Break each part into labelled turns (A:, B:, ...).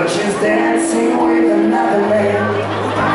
A: but she's dancing with another man.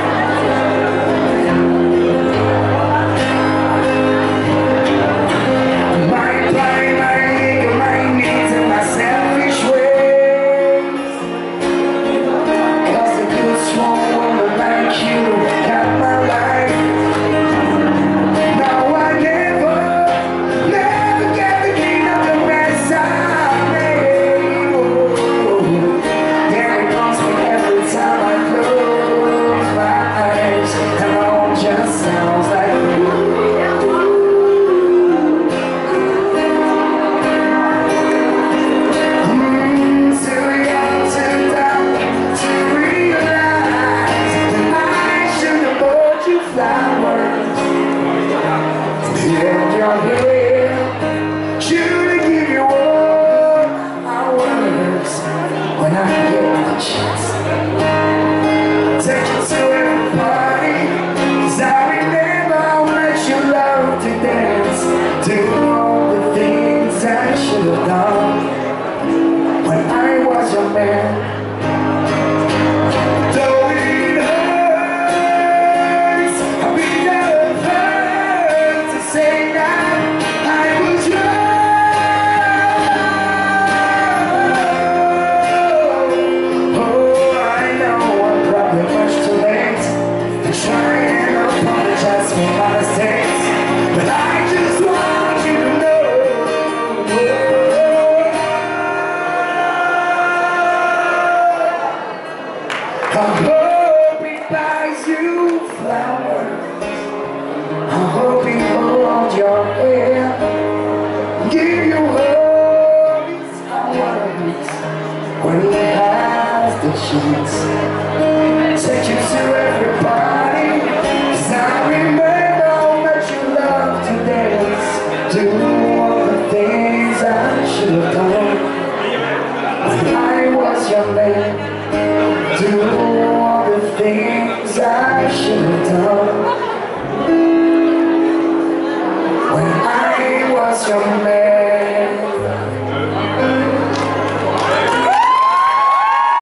A: I hope he buys you flowers. I hope he holds your hand, give you all his hours when he has the chance. Take you to every party, 'cause I remember how much you love to dance. Do all the things I should have done when I was your man. Do all the things I should